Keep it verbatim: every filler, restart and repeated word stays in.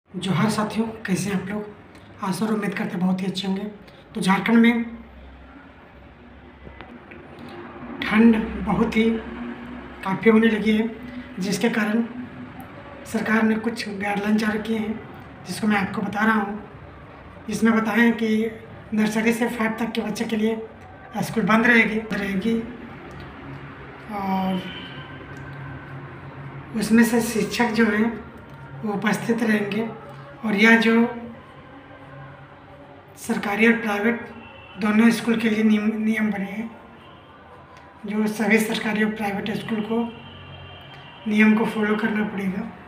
जोहार साथियों, कैसे हैं आप लोग। आशा और उम्मीद करते बहुत ही अच्छे होंगे। तो झारखंड में ठंड बहुत ही काफ़ी होने लगी है, जिसके कारण सरकार ने कुछ गाइडलाइन जारी किए हैं, जिसको मैं आपको बता रहा हूँ। इसमें बताया है कि नर्सरी से फाइव तक के बच्चे के लिए स्कूल बंद रहेगी रहेगी और उसमें से शिक्षक जो हैं वो उपस्थित रहेंगे। और यह जो सरकारी और प्राइवेट दोनों स्कूल के लिए नियम नियम बने हैं, जो सभी सरकारी और प्राइवेट स्कूल को नियम को फॉलो करना पड़ेगा।